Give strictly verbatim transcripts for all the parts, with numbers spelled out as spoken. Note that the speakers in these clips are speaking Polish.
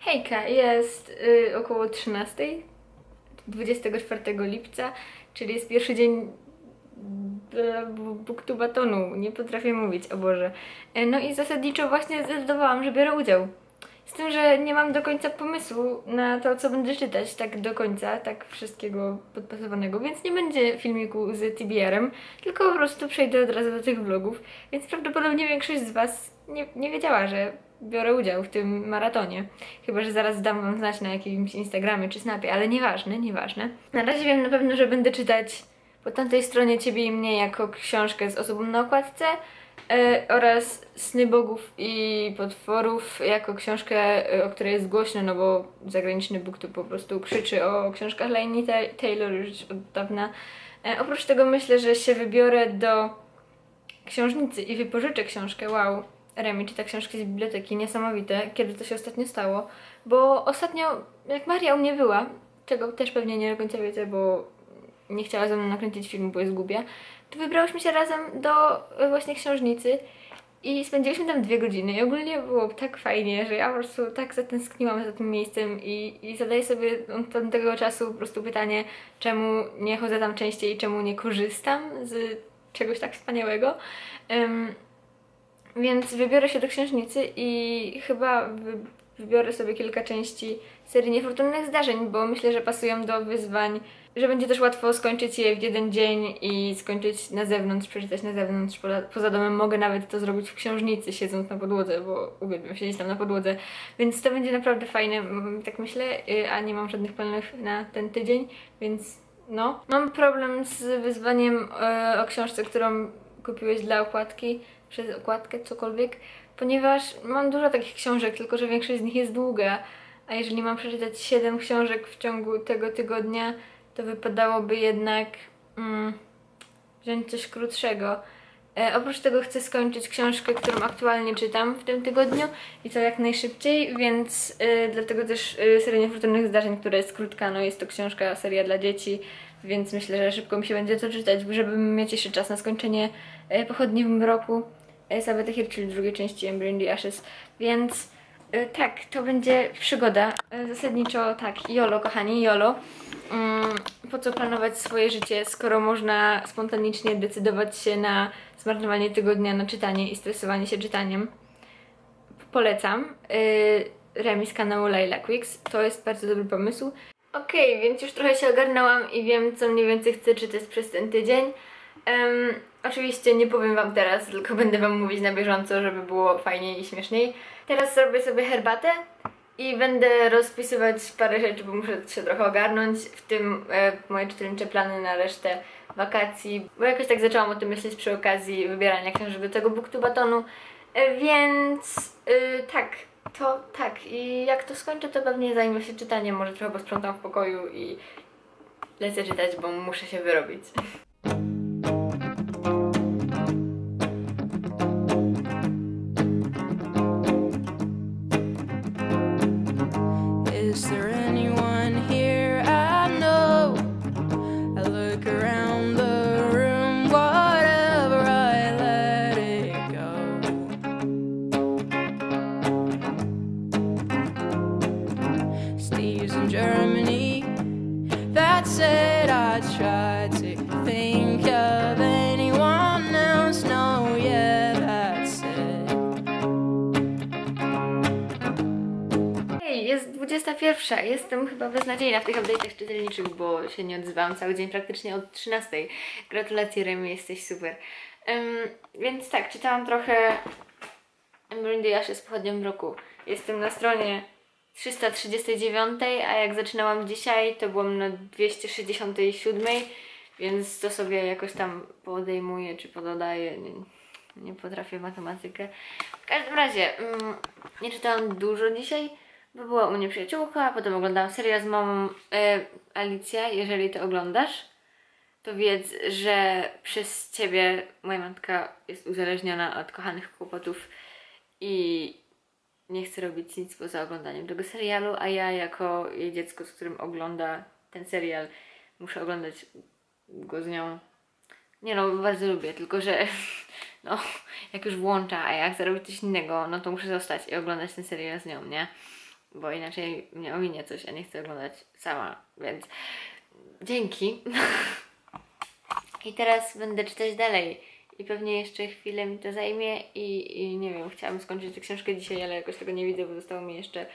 Hejka, jest y, około trzynastej, dwudziestego czwartego lipca, czyli jest pierwszy dzień Booktubatonu, nie potrafię mówić, o Boże. E, No i zasadniczo właśnie zdecydowałam, że biorę udział. Z tym, że nie mam do końca pomysłu na to, co będę czytać, tak do końca, tak wszystkiego podpasowanego, więc nie będzie filmiku z T B R-em, tylko po prostu przejdę od razu do tych vlogów, więc prawdopodobnie większość z Was nie, nie wiedziała, że biorę udział w tym maratonie. Chyba że zaraz dam Wam znać na jakimś Instagramie czy Snapie, ale nieważne, nieważne. Na razie wiem na pewno, że będę czytać po tamtej stronie Ciebie i mnie jako książkę z osobą na okładce, E, oraz Sny Bogów i Potworów jako książkę, e, o której jest głośno, no bo zagraniczny BookTube po prostu krzyczy o książkach Laini Taylor już od dawna. E, oprócz tego myślę, że się wybiorę do książnicy i wypożyczę książkę. Wow, Remi czyta książki z biblioteki, niesamowite, kiedy to się ostatnio stało, bo ostatnio jak Maria u mnie była, czego też pewnie nie do końca wiecie, bo nie chciała ze mną nakręcić filmu, bo jest głupia, to wybrałyśmy się razem do właśnie książnicy i spędziliśmy tam dwie godziny i ogólnie było tak fajnie, że ja po prostu tak zatęskniłam za tym miejscem i, i zadaję sobie od tamtego czasu po prostu pytanie, czemu nie chodzę tam częściej i czemu nie korzystam z czegoś tak wspaniałego. Um, więc wybiorę się do książnicy i chyba wy, wybiorę sobie kilka części serii Niefortunnych Zdarzeń, bo myślę, że pasują do wyzwań, że będzie też łatwo skończyć je w jeden dzień i skończyć na zewnątrz, przeczytać na zewnątrz, poza, poza domem. Mogę nawet to zrobić w książnicy, siedząc na podłodze, bo uwielbiam siedzieć tam na podłodze, więc to będzie naprawdę fajne, tak myślę, a nie mam żadnych planów na ten tydzień, więc no. Mam problem z wyzwaniem e, o książce, którą kupiłeś dla okładki, przez okładkę, cokolwiek, ponieważ mam dużo takich książek, tylko że większość z nich jest długa, a jeżeli mam przeczytać siedem książek w ciągu tego tygodnia, to wypadałoby jednak mm, wziąć coś krótszego. E, oprócz tego chcę skończyć książkę, którą aktualnie czytam w tym tygodniu i to jak najszybciej, więc e, dlatego też e, seria Niefortunnych Zdarzeń, która jest krótka, no jest to książka, seria dla dzieci, więc myślę, że szybko mi się będzie to czytać, żeby mieć jeszcze czas na skończenie e, Pochodni w mroku e, Sabbath Hill, czyli drugiej części Ember in the Ashes, więc e, tak, to będzie przygoda. E, zasadniczo tak, YOLO kochani, YOLO. Mm, po co planować swoje życie, skoro można spontanicznie decydować się na zmarnowanie tygodnia na czytanie i stresowanie się czytaniem. Polecam. Yy, Remi z kanału Layla Quicks. To jest bardzo dobry pomysł. Okej, okay, więc już trochę się ogarnęłam i wiem, co mniej więcej chcę czytać przez ten tydzień. Um, oczywiście nie powiem Wam teraz, tylko będę Wam mówić na bieżąco, żeby było fajniej i śmieszniej. Teraz zrobię sobie herbatę i będę rozpisywać parę rzeczy, bo muszę się trochę ogarnąć, w tym e, moje czytelnicze plany na resztę wakacji, bo jakoś tak zaczęłam o tym myśleć przy okazji wybierania książek do tego Booktubatonu, e, więc e, tak, to tak. I jak to skończę, to pewnie zajmę się czytaniem, może trochę posprzątam w pokoju i lecę czytać, bo muszę się wyrobić. Is there anyone here I know? I look around the room, whatever, I let it go. Steve's in Germany, that said I tried to think of anyone else, no, yeah, that's it. Hej, jest dwudziesta pierwsza. Jestem chyba beznadziejna w tych update'ach czytelniczych, bo się nie odzywałam cały dzień, praktycznie od trzynastej. Gratulacje Remi, jesteś super. Um, więc tak, czytałam trochę Ember in the Ashes z Pochodnią w mroku. Jestem na stronie trzysta trzydzieści dziewięć, a jak zaczynałam dzisiaj, to byłam na dwieście sześćdziesiąt siedem, więc to sobie jakoś tam podejmuję czy pododaję. Nie, nie potrafię matematykę. W każdym razie, um, nie czytałam dużo dzisiaj, bo była u mnie przyjaciółka, potem oglądałam serial z mamą. E, Alicja, jeżeli to oglądasz, to wiedz, że przez ciebie moja matka jest uzależniona od kochanych kłopotów i nie chce robić nic poza oglądaniem tego serialu, a ja jako jej dziecko, z którym ogląda ten serial, muszę oglądać go z nią. Nie no, bardzo lubię, tylko że no, jak już włącza, a ja chcę robić coś innego, no to muszę zostać i oglądać ten serial z nią, nie? bo inaczej mnie ominie coś, a nie chcę oglądać sama, więc dzięki. I teraz będę czytać dalej i pewnie jeszcze chwilę mi to zajmie i, i nie wiem, chciałam skończyć tę książkę dzisiaj, ale jakoś tego nie widzę, bo zostało mi jeszcze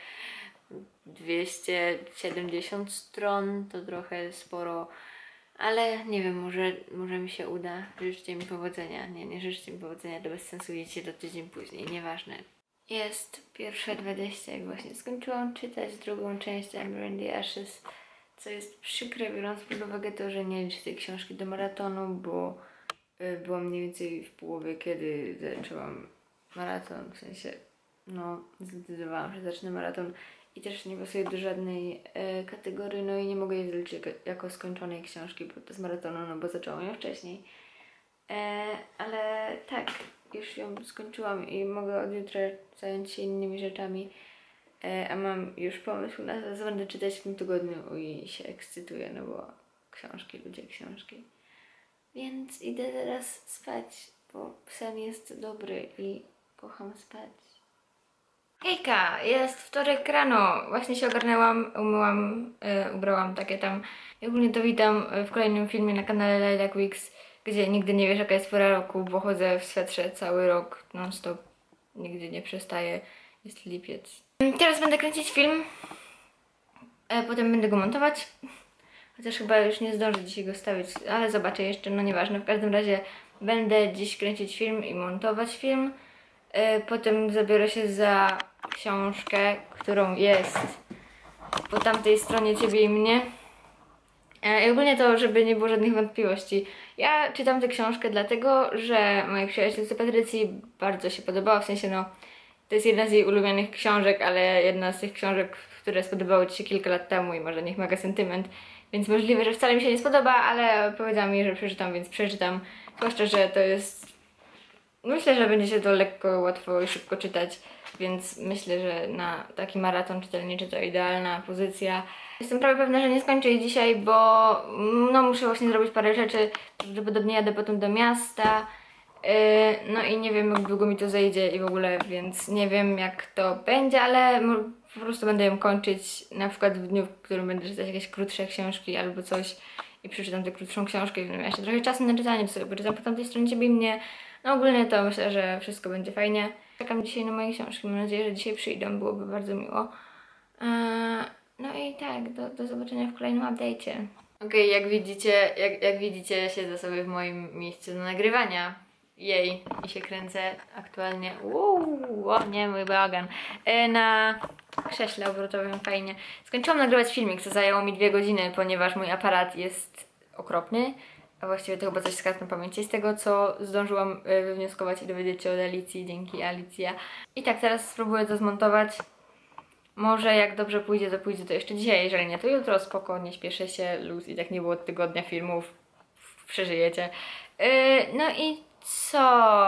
dwieście siedemdziesiąt stron, to trochę sporo, ale nie wiem, może, może mi się uda. Życzcie mi powodzenia. Nie, nie życzcie mi powodzenia, to bez sensu, jedziecie do tydzień później, nieważne. Jest pierwsze dwadzieścia i właśnie skończyłam czytać drugą część Ember in the Ashes, co jest przykre, biorąc pod uwagę to, że nie liczę tej książki do maratonu, bo y, byłam mniej więcej w połowie, kiedy zaczęłam maraton, w sensie, no, zdecydowałam, że zacznę maraton i też nie pasuje do żadnej e, kategorii, no i nie mogę jej zaliczyć jako, jako skończonej książki podczas maratonu, no bo zaczęłam ją wcześniej. E, ale tak, już ją skończyłam i mogę od jutra zająć się innymi rzeczami. E, a mam już pomysł na to, co będę czytać w tym tygodniu i się ekscytuję, no bo książki, ludzie, książki. Więc idę teraz spać, bo sen jest dobry i kocham spać. Hejka, jest wtorek rano, właśnie się ogarnęłam, umyłam, yy, ubrałam takie tam. I ogólnie to witam w kolejnym filmie na kanale Lilac Weeks, gdzie nigdy nie wiesz jaka jest pora roku, bo chodzę w swetrze cały rok, non stop, nigdy nie przestaję, jest lipiec. Teraz będę kręcić film, e, potem będę go montować, chociaż chyba już nie zdążę dzisiaj go stawić, ale zobaczę jeszcze, no nieważne, w każdym razie będę dziś kręcić film i montować film. Potem zabiorę się za książkę, którą jest po tamtej stronie Ciebie i mnie. I ogólnie to, żeby nie było żadnych wątpliwości. Ja czytam tę książkę dlatego, że mojej przyjaciółce Patrycji bardzo się podobała, w sensie no, to jest jedna z jej ulubionych książek, ale jedna z tych książek, które spodobały Ci się kilka lat temu i może niech mega sentyment, więc możliwe, że wcale mi się nie spodoba, ale powiedziała mi, że przeczytam, więc przeczytam. Zwłaszcza, że to jest... Myślę, że będzie się to lekko, łatwo i szybko czytać, więc myślę, że na taki maraton czytelniczy to idealna pozycja. Jestem prawie pewna, że nie skończę jej dzisiaj, bo no, muszę właśnie zrobić parę rzeczy, że podobnie jadę potem do miasta. Yy, no i nie wiem, jak długo mi to zejdzie i w ogóle, więc nie wiem, jak to będzie, ale po prostu będę ją kończyć na przykład w dniu, w którym będę czytać jakieś krótsze książki albo coś i przeczytam tę krótszą książkę i będę miała jeszcze trochę czasu na czytanie, to sobie poczytam po tamtej stronie Ciebie i mnie. No ogólnie to myślę, że wszystko będzie fajnie. Czekam dzisiaj na moje książki, mam nadzieję, że dzisiaj przyjdą, byłoby bardzo miło. Eee, no i tak, do, do zobaczenia w kolejnym update'cie. Okej, okay, jak widzicie, jak, jak widzicie, siedzę sobie w moim miejscu do nagrywania. Jej, i się kręcę aktualnie, uuu, o nie, mój bałagan, e, na krześle obrotowym, fajnie. Skończyłam nagrywać filmik, co zajęło mi dwie godziny, ponieważ mój aparat jest okropny. A właściwie to chyba coś z kartą pamięci, z tego co zdążyłam wywnioskować i dowiedzieć się od Alicji, dzięki Alicja. I tak, teraz spróbuję to zmontować. Może jak dobrze pójdzie, to pójdzie to jeszcze dzisiaj, jeżeli nie, to jutro, spoko, nie śpieszę się, luz i tak nie było od tygodnia filmów, przeżyjecie. Yy, no i co?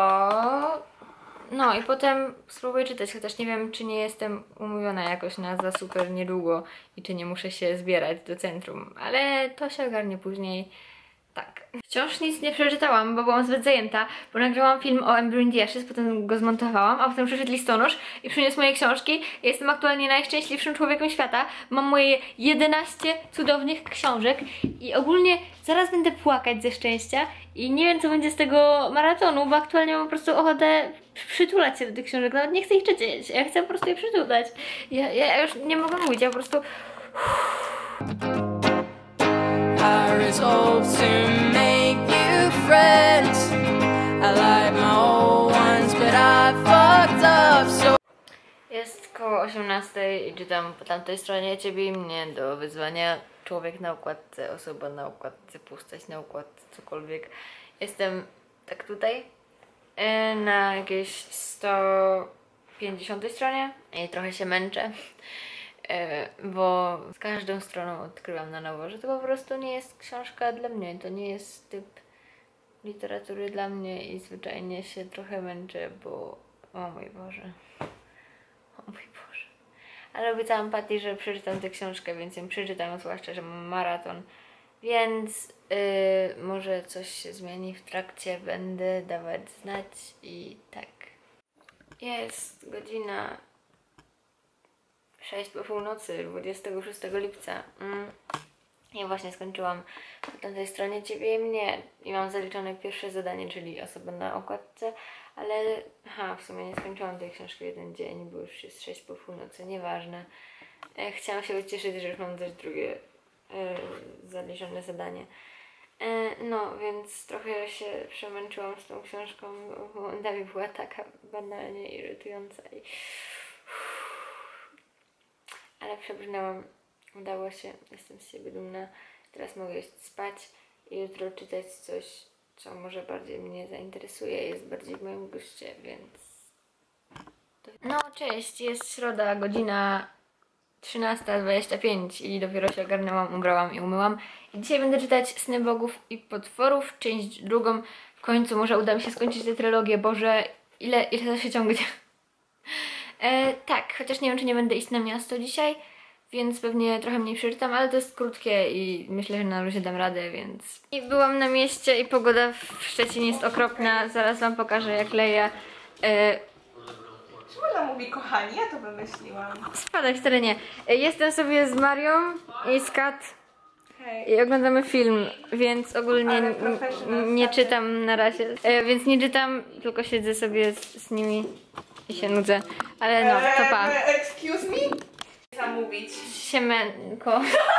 No i potem spróbuję czytać, chociaż nie wiem, czy nie jestem umówiona jakoś na za super niedługo i czy nie muszę się zbierać do centrum, ale to się ogarnie później. Tak. Wciąż nic nie przeczytałam, bo byłam zbyt zajęta, bo nagrałam film o Ember in the Ashes, potem go zmontowałam, a potem przyszedł listonosz i przyniósł moje książki. Ja jestem aktualnie najszczęśliwszym człowiekiem świata. Mam moje jedenaście cudownych książek i ogólnie zaraz będę płakać ze szczęścia i nie wiem, co będzie z tego maratonu, bo aktualnie mam po prostu ochotę przytulać się do tych książek. Nawet nie chcę ich czytać, ja chcę po prostu je przytulać. Ja, ja już nie mogę mówić, ja po prostu... I resolve to make new friends. I like my old ones, but I fucked up so. Jest koło osiemnastej i czytam po tamtej stronie Ciebie i mnie do wyzwania. Człowiek na układce, osoba na układce, postać na układce, cokolwiek. Jestem tak tutaj na jakiejś sto pięćdziesiątej stronie i trochę się męczę. Bo z każdą stroną odkrywam na nowo, że to po prostu nie jest książka dla mnie, to nie jest typ literatury dla mnie i zwyczajnie się trochę męczę, bo o mój Boże, o mój Boże. Ale obiecałam Patty, że przeczytam tę książkę, więc ją przeczytam, zwłaszcza, że mam maraton, więc yy, może coś się zmieni w trakcie, będę dawać znać i tak. Jest godzina sześć po północy, dwudziestego szóstego lipca. Mm. Ja właśnie skończyłam po tamtej stronie Ciebie i mnie i mam zaliczone pierwsze zadanie, czyli osoba na okładce, ale aha, w sumie nie skończyłam tej książki w jeden dzień, bo już jest sześć po północy, nieważne. E, chciałam się ucieszyć, że już mam też drugie e, zaliczone zadanie. E, no, więc trochę się przemęczyłam z tą książką, bo momentami była taka banalnie irytująca i... ale przebrnęłam. Udało się, jestem z siebie dumna. Teraz mogę iść spać i jutro czytać coś, co może bardziej mnie zainteresuje, jest bardziej w moim guście, więc... No cześć, jest środa, godzina trzynasta dwadzieścia pięć i dopiero się ogarnęłam, ubrałam i umyłam. I dzisiaj będę czytać Sny Bogów i Potworów, część drugą. W końcu może uda mi się skończyć tę trylogię, Boże, ile, ile to się ciągnie. E, tak, chociaż nie wiem, czy nie będę iść na miasto dzisiaj, więc pewnie trochę mniej przeczytam, ale to jest krótkie i myślę, że na luzie dam radę, więc... I byłam na mieście i pogoda w Szczecinie jest okropna, zaraz wam pokażę jak leje. E... Czemu ona mówi kochani? Ja to wymyśliłam. Spadaj w terenie. E, jestem sobie z Marią i z Kat Hej. i oglądamy film, więc ogólnie Ale n- professional n- nie starter. czytam na razie. E, więc nie czytam, tylko siedzę sobie z, z nimi i się nudzę. Ale no, to pa. Eee, excuse me? Zamówić. Siemenko.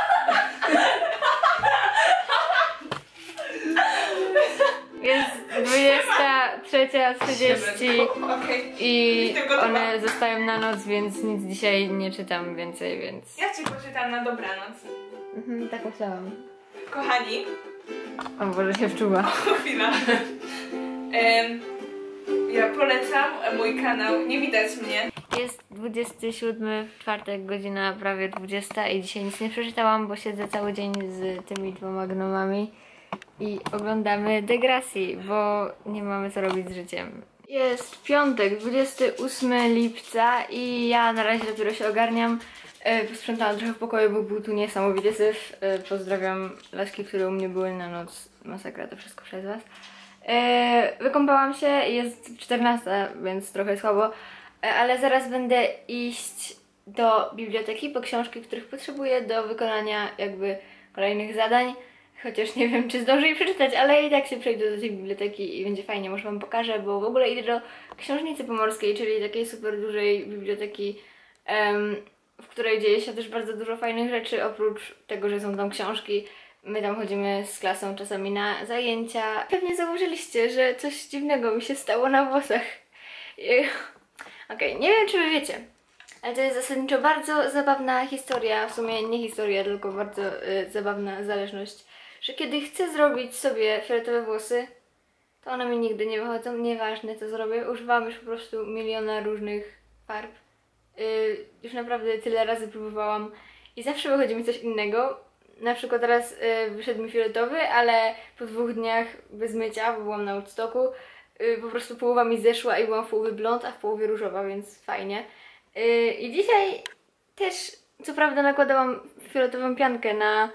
Jest dwudziesta trzecia trzydzieści Okej. i Jestem gotowa. one zostają na noc, więc nic dzisiaj nie czytam więcej, więc... Ja ci poczytam na dobranoc. Mhm, tak myślałam. Kochani, O Boże, się wczuła. chwila. Em, ja polecam mój kanał, nie widać mnie. Jest dwudziesty siódmy, w czwartek, godzina prawie dwudziesta i dzisiaj nic nie przeczytałam, bo siedzę cały dzień z tymi dwoma gnomami i oglądamy Degrassi, bo nie mamy co robić z życiem. Jest piątek, dwudziestego ósmego lipca i ja na razie dopiero się ogarniam. E, posprzątałam trochę w pokoju, bo był tu niesamowity syf. E, pozdrawiam laski, które u mnie były na noc. Masakra, to wszystko przez was. E, wykąpałam się, jest czternasta, więc trochę słabo. Ale zaraz będę iść do biblioteki po książki, których potrzebuję do wykonania jakby kolejnych zadań. Chociaż nie wiem, czy zdążę je przeczytać, ale i tak się przejdę do tej biblioteki i będzie fajnie, może wam pokażę, bo w ogóle idę do Książnicy Pomorskiej, czyli takiej super dużej biblioteki, em, w której dzieje się też bardzo dużo fajnych rzeczy, oprócz tego, że są tam książki. My tam chodzimy z klasą czasami na zajęcia. Pewnie zauważyliście, że coś dziwnego mi się stało na włosach. Okej, okay, nie wiem, czy wy wiecie, ale to jest zasadniczo bardzo zabawna historia, w sumie nie historia, tylko bardzo y, zabawna zależność, że kiedy chcę zrobić sobie fioletowe włosy, to one mi nigdy nie wychodzą, nieważne co zrobię, używam już po prostu miliona różnych farb. Y, już naprawdę tyle razy próbowałam i zawsze wychodzi mi coś innego. Na przykład teraz y, wyszedł mi fioletowy, ale po dwóch dniach bez mycia, bo byłam na Woodstocku, po prostu połowa mi zeszła i byłam w połowie blond, a w połowie różowa, więc fajnie. Yy, I dzisiaj też, co prawda, nakładałam fioletową piankę na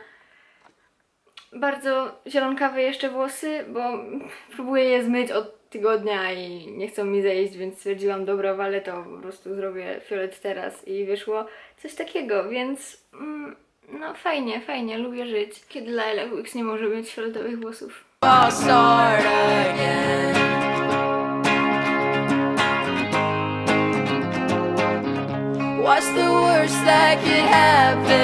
bardzo zielonkawe jeszcze włosy, bo próbuję je zmyć od tygodnia i nie chcą mi zejść, więc stwierdziłam, dobra, walę to, po prostu zrobię fiolet teraz i wyszło coś takiego, więc mm, no fajnie, fajnie, lubię żyć. Kiedy Lilac Weeks nie może mieć fioletowych włosów. I'll start again. What's the worst that could happen?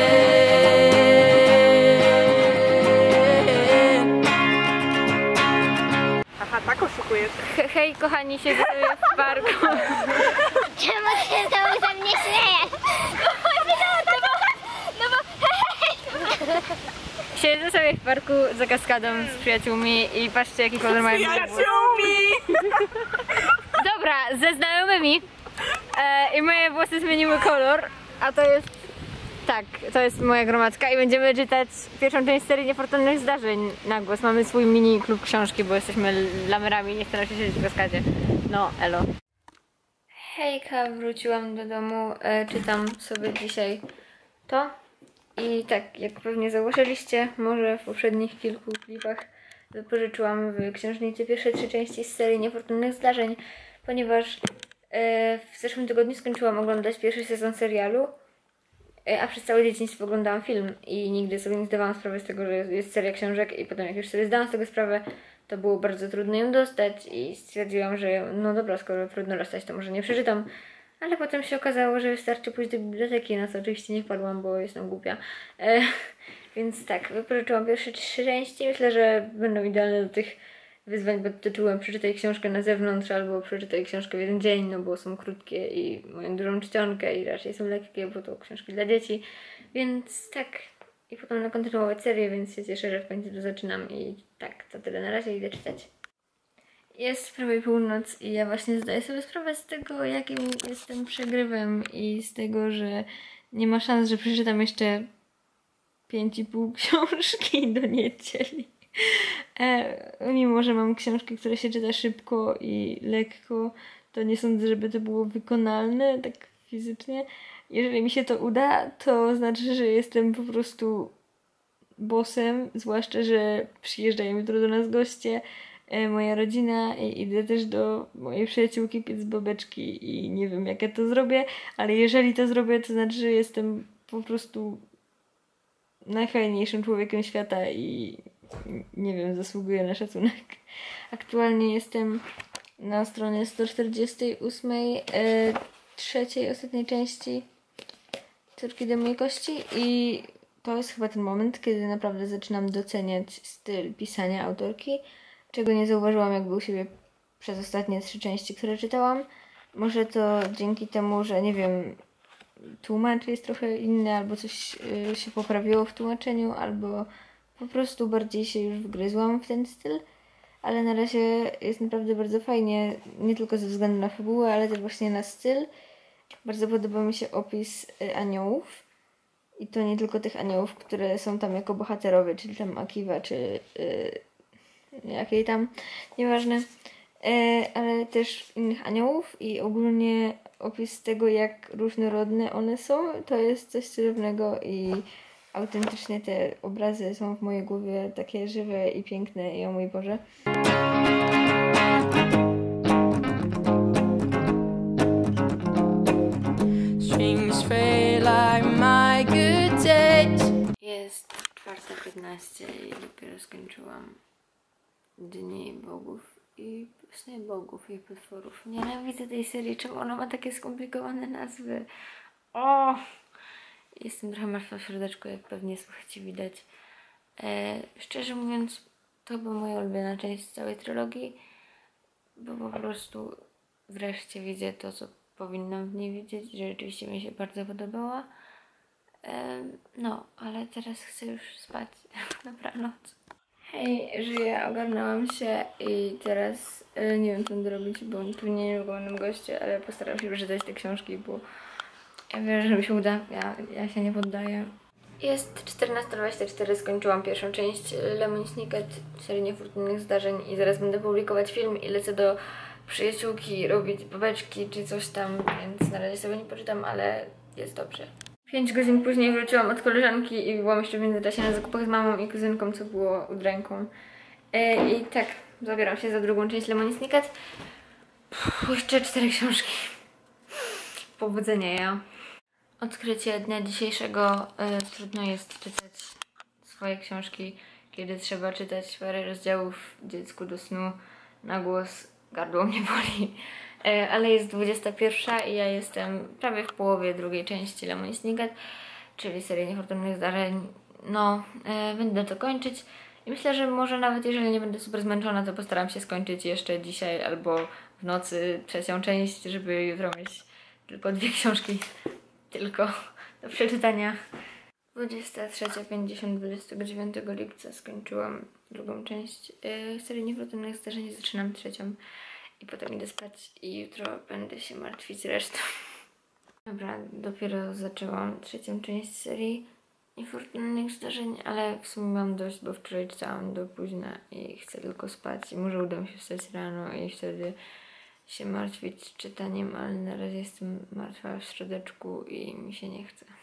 Aha, tak oszukujesz. He, hej kochani, siedzę sobie w parku. Czemu się znowu ze mnie śmiejesz? No bo, no bo, no bo, Siedzę sobie w parku za kaskadą z przyjaciółmi i patrzcie jaki kolor mają moje włosy. Przyjaciółmi! Dobra, ze znajomymi e, i moje włosy zmieniły kolor, a to jest, tak, to jest moja gromadzka i będziemy czytać pierwszą część serii Niefortunnych Zdarzeń na głos. Mamy swój mini klub książki, bo jesteśmy lamerami, nie chcemy się siedzieć w kaskadzie. No, elo. Hejka, wróciłam do domu, e, czytam sobie dzisiaj to. I tak, jak pewnie zauważyliście, może w poprzednich kilku klipach wypożyczyłam w książnicy pierwsze trzy części z serii Niefortunnych Zdarzeń, ponieważ e, w zeszłym tygodniu skończyłam oglądać pierwszy sezon serialu a przez całe dzieciństwo oglądałam film i nigdy sobie nie zdawałam sprawy z tego, że jest seria książek i potem jak już sobie zdałam z tego sprawę, to było bardzo trudno ją dostać i stwierdziłam, że no dobra, skoro trudno dostać, to może nie przeczytam. Ale potem się okazało, że wystarczy pójść do biblioteki, na co oczywiście nie wpadłam, bo jestem głupia. E, więc tak, wypożyczyłam pierwsze trzy części. Myślę, że będą idealne do tych wyzwań pod tytułem przeczytaj książkę na zewnątrz albo przeczytaj książkę w jeden dzień, no bo są krótkie i mają dużą czcionkę i raczej są lekkie, bo to książki dla dzieci. Więc tak, i potem będę kontynuować serię, więc się cieszę, że w końcu to zaczynam i tak, to tyle na razie, idę czytać. Jest prawie północ i ja właśnie zdaję sobie sprawę z tego, jakim jestem przegrywem i z tego, że nie ma szans, że przeczytam jeszcze pięć i pół książki do niedzieli. E, mimo, że mam książki, które się czyta szybko i lekko, to nie sądzę, żeby to było wykonalne tak fizycznie. Jeżeli mi się to uda, to znaczy, że jestem po prostu bossem, zwłaszcza, że przyjeżdżają jutro do nas goście, moja rodzina i idę też do mojej przyjaciółki piec babeczki i nie wiem, jak ja to zrobię, ale jeżeli to zrobię, to znaczy, że jestem po prostu najfajniejszym człowiekiem świata i nie wiem, zasługuję na szacunek. Aktualnie jestem na stronie sto czterdziestej ósmej, e, trzeciej, ostatniej części Córki do mojej kości i to jest chyba ten moment, kiedy naprawdę zaczynam doceniać styl pisania autorki, czego nie zauważyłam jakby u siebie przez ostatnie trzy części, które czytałam. Może to dzięki temu, że nie wiem, tłumacz jest trochę inny, albo coś yy, się poprawiło w tłumaczeniu, albo po prostu bardziej się już wgryzłam w ten styl. Ale na razie jest naprawdę bardzo fajnie, nie tylko ze względu na fabułę, ale też właśnie na styl. Bardzo podoba mi się opis y, aniołów. I to nie tylko tych aniołów, które są tam jako bohaterowie, czyli tam Akiva, czy yy, jakiej tam, nieważne, yy, ale też innych aniołów i ogólnie opis tego, jak różnorodne one są, to jest coś cudownego i autentycznie te obrazy są w mojej głowie takie żywe i piękne i o mój Boże. Strings fade like my good days. Jest czwarta piętnaście i dopiero skończyłam Dni Bogów i właśnie Bogów i Potworów. Nienawidzę tej serii, czemu ona ma takie skomplikowane nazwy. O! Jestem trochę martwa w środeczku, jak pewnie słychać i widać. E, szczerze mówiąc, to była moja ulubiona część całej trylogii, bo po prostu wreszcie widzę to, co powinnam w niej widzieć, że rzeczywiście mi się bardzo podobała. E, no, ale teraz chcę już spać. Dobranoc. Hej, żyję, ogarnęłam się i teraz e, nie wiem, co będę robić, bo pewnie nie mam goście, ale postaram się przeczytać te książki, bo ja wierzę, że mi się uda. Ja, ja się nie poddaję. Jest czternasta dwadzieścia cztery, skończyłam pierwszą część Lemon Snicket, serii niefortunnych zdarzeń i zaraz będę publikować film i lecę do przyjaciółki robić babeczki czy coś tam, więc na razie sobie nie poczytam, ale jest dobrze. Pięć godzin później wróciłam od koleżanki i byłam jeszcze w międzyczasie na zakupach z mamą i kuzynką, co było udręką. E, I tak, zabieram się za drugą część Lemon Snicket. Puh, jeszcze cztery książki. Powodzenia, ja. Odkrycie dnia dzisiejszego. E, trudno jest czytać swoje książki, kiedy trzeba czytać parę rozdziałów dziecku do snu na głos. Gardło mnie boli. E, ale jest dwudziesta pierwsza i ja jestem prawie w połowie drugiej części Lemon Snicket, czyli serii niefortunnych zdarzeń. No, e, będę to kończyć i myślę, że może nawet jeżeli nie będę super zmęczona, to postaram się skończyć jeszcze dzisiaj albo w nocy trzecią część, żeby jutro mieć tylko dwie książki tylko do przeczytania. dwudziesta trzecia pięćdziesiąt dwudziestego dziewiątego lipca skończyłam drugą część yy, serii niefortunnych zdarzeń, zaczynam trzecią i potem idę spać i jutro będę się martwić resztą. Dobra, dopiero zaczęłam trzecią część serii niefortunnych zdarzeń, ale w sumie mam dość, bo wczoraj czytałam do późna i chcę tylko spać i może uda mi się wstać rano i wtedy się martwić czytaniem, ale na razie jestem martwa w środeczku i mi się nie chce.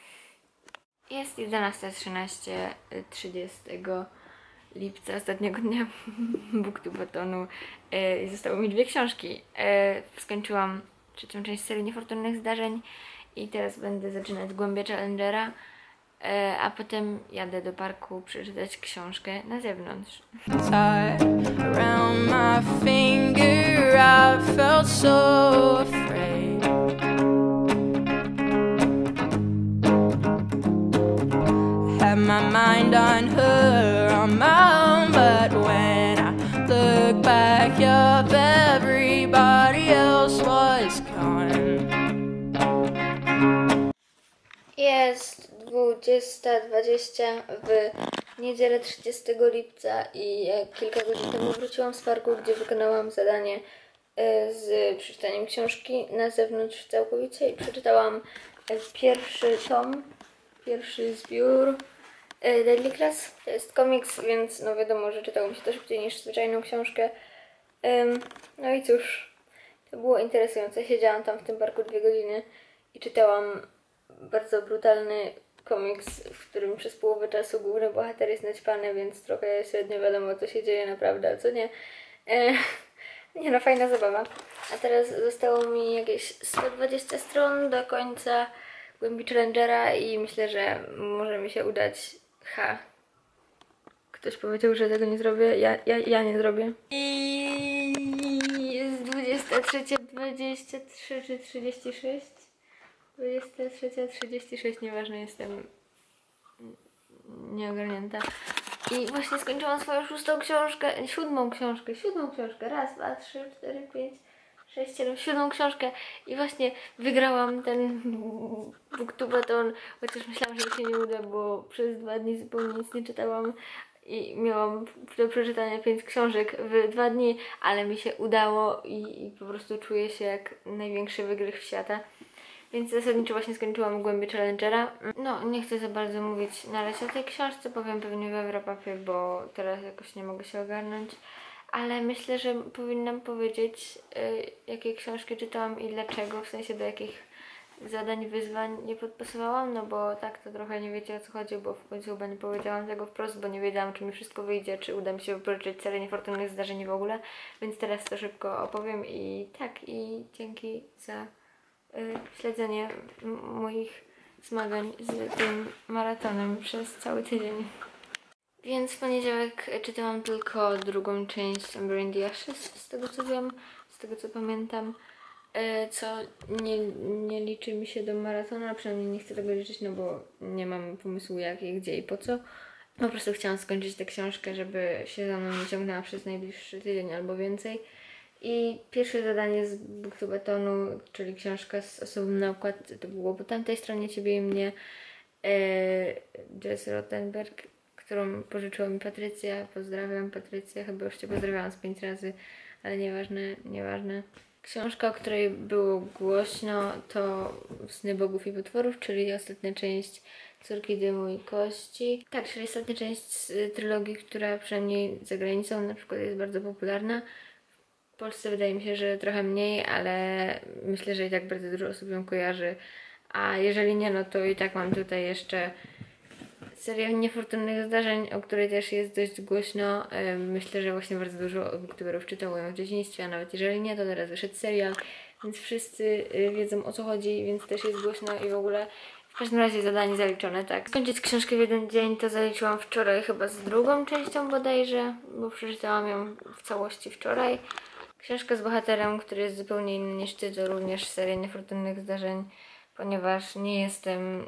Jest jedenasta trzynaście trzydziestego lipca, ostatniego dnia BookTube'atonu i zostały mi dwie książki. Skończyłam trzecią część serii niefortunnych zdarzeń i teraz będę zaczynać głębie Challengera, e, a potem jadę do parku przeczytać książkę na zewnątrz. Tied around my finger, I felt so afraid. Had my mind on her, on my own, but when I look back up, everybody else was gone. Jest dwudziesta dwadzieścia w niedzielę trzeciego lipca i jak kilka godzin temu wróciłam z parku, gdzie wykonałam zadanie z przeczytaniem książki na zewnątrz całkowicie i przeczytałam pierwszy tom, pierwszy zbiór Deadly Class. To jest komiks, więc no wiadomo, że czytało mi się to szybciej niż zwyczajną książkę. No i cóż, to było interesujące. Siedziałam tam w tym parku dwie godziny i czytałam bardzo brutalny komiks, w którym przez połowę czasu główny bohater jest naćpany, więc trochę średnio wiadomo, co się dzieje naprawdę, a co nie. E, nie no, fajna zabawa. A teraz zostało mi jakieś sto dwadzieścia stron do końca głębi Challengera i myślę, że może mi się udać. Ha. Ktoś powiedział, że tego nie zrobię. Ja, ja, ja nie zrobię. I jest dwudziesta trzecia dwadzieścia trzy czy trzydzieści sześć. dwudziesta trzecia trzydzieści sześć, nieważne, jestem nieogarnięta. I właśnie skończyłam swoją szóstą książkę, siódmą książkę, siódmą książkę, raz, dwa, trzy, cztery, pięć, sześć, siedem, siódmą książkę i właśnie wygrałam ten booktubeathon, chociaż myślałam, że się nie uda, bo przez dwa dni zupełnie nic nie czytałam i miałam do przeczytania pięć książek w dwa dni, ale mi się udało i, i po prostu czuję się jak największy wygrych świata. Więc zasadniczo właśnie skończyłam głębie Challengera. No, nie chcę za bardzo mówić na razie o tej książce, powiem pewnie we wrap-upie, bo teraz jakoś nie mogę się ogarnąć. Ale myślę, że powinnam powiedzieć, yy, jakie książki czytałam i dlaczego, w sensie do jakich zadań, wyzwań nie podpisywałam, no bo tak to trochę nie wiecie, o co chodzi, bo w końcu chyba nie powiedziałam tego wprost, bo nie wiedziałam, czy mi wszystko wyjdzie, czy uda mi się wypożyczyć serię niefortunnych zdarzeń w ogóle, więc teraz to szybko opowiem i tak, i dzięki za y, śledzenie moich zmagań z tym maratonem przez cały tydzień. Więc w poniedziałek czytałam tylko drugą część Ember in the Ashes, z tego co wiem, z tego co pamiętam, co nie, nie liczy mi się do maratonu, a przynajmniej nie chcę tego liczyć, no bo nie mam pomysłu jak, jak, gdzie i po co. Po prostu chciałam skończyć tę książkę, żeby się za mną nie ciągnęła przez najbliższy tydzień albo więcej. I pierwsze zadanie z booktubeathonu, czyli książka z osobą na okładce, to było po tamtej stronie Ciebie i mnie, e, Jess Rottenberg, którą pożyczyła mi Patrycja. Pozdrawiam Patrycję, chyba już Cię pozdrawiałam z pięć razy, ale nieważne, nieważne. Książka, o której było głośno, to Sny Bogów i Potworów, czyli ostatnia część Córki Dymu i Kości. Tak, czyli ostatnia część z trylogii, która przynajmniej za granicą na przykład jest bardzo popularna. W Polsce wydaje mi się, że trochę mniej, ale myślę, że i tak bardzo dużo osób ją kojarzy. A jeżeli nie, no to i tak mam tutaj jeszcze serię Niefortunnych Zdarzeń, o której też jest dość głośno. Myślę, że właśnie bardzo dużo booktuberów czytało ją w dzieciństwie, a nawet jeżeli nie, to teraz wyszedł serial, więc wszyscy wiedzą, o co chodzi, więc też jest głośno i w ogóle. W każdym razie zadanie zaliczone, tak. Skończyć książkę w jeden dzień to zaliczyłam wczoraj chyba z drugą częścią bodajże, bo przeczytałam ją w całości wczoraj. Książka z bohaterem, który jest zupełnie inny niż ty, to również seria Niefortunnych Zdarzeń, ponieważ nie jestem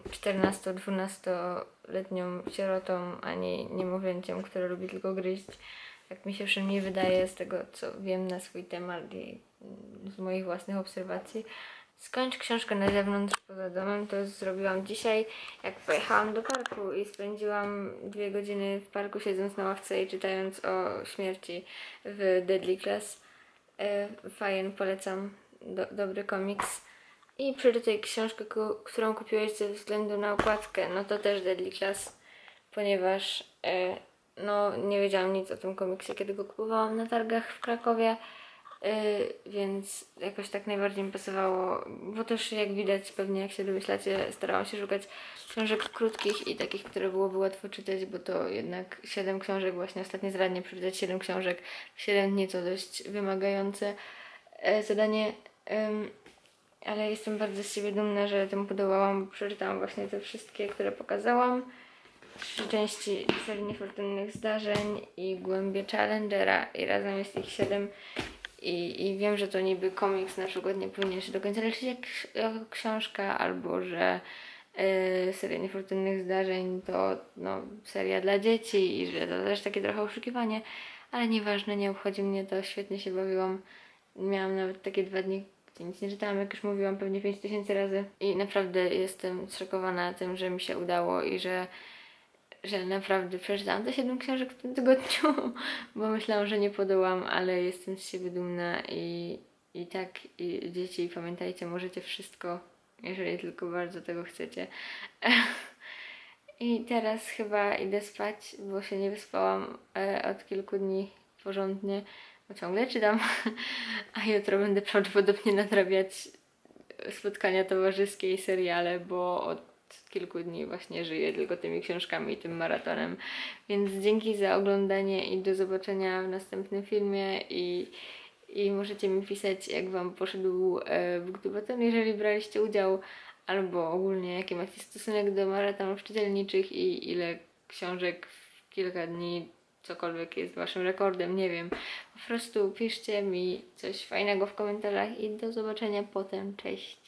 czternasto-dwunastoletnią sierotą ani niemowlęciem, które lubi tylko gryźć. Tak mi się przynajmniej wydaje z tego, co wiem na swój temat i z moich własnych obserwacji. Skończ książkę na zewnątrz, poza domem, to zrobiłam dzisiaj, jak pojechałam do parku i spędziłam dwie godziny w parku, siedząc na ławce i czytając o śmierci w Deadly Class. E, fajnie, polecam, Do, dobry komiks. I przeczytaj książkę, którą kupiłeś ze względu na okładkę, no to też Deadly Class, ponieważ e, no nie wiedziałam nic o tym komiksie, kiedy go kupowałam na targach w Krakowie, e, więc jakoś tak najbardziej mi pasowało, bo też jak widać, pewnie jak się domyślacie, starałam się szukać książek krótkich i takich, które byłoby łatwo czytać, bo to jednak siedem książek, właśnie ostatnio zradnie przeczytać siedem książek w siedem dni to dość wymagające e, zadanie. E, ale jestem bardzo z siebie dumna, że temu podołałam, bo przeczytałam właśnie te wszystkie, które pokazałam. Trzy części serii Niefortunnych Zdarzeń i Głębie Challengera i razem jest ich siedem. I, I wiem, że to niby komiks na przykład nie powinien się do końca leczyć jak, jak książka, albo że yy, seria Niefortunnych Zdarzeń to no, seria dla dzieci i że to też takie trochę oszukiwanie, ale nieważne, nie obchodzi mnie to, świetnie się bawiłam. Miałam nawet takie dwa dni, gdzie nic nie czytałam, jak już mówiłam, pewnie pięć tysięcy razy i naprawdę jestem zszokowana tym, że mi się udało i że że naprawdę przeczytałam te siedem książek w tym tygodniu, bo myślałam, że nie podołam, ale jestem z siebie dumna i, i tak, i dzieci, pamiętajcie, możecie wszystko, jeżeli tylko bardzo tego chcecie. I teraz chyba idę spać, bo się nie wyspałam e, od kilku dni porządnie, bo ciągle czytam, a jutro będę prawdopodobnie nadrabiać spotkania towarzyskie i seriale, bo od kilku dni właśnie żyję tylko tymi książkami i tym maratonem. Więc dzięki za oglądanie i do zobaczenia w następnym filmie i, i możecie mi pisać, jak Wam poszedł e, Booktubeathon, jeżeli braliście udział, albo ogólnie jaki macie stosunek do maratonów czytelniczych i ile książek w kilka dni, cokolwiek jest Waszym rekordem, nie wiem. Po prostu piszcie mi coś fajnego w komentarzach i do zobaczenia potem. Cześć!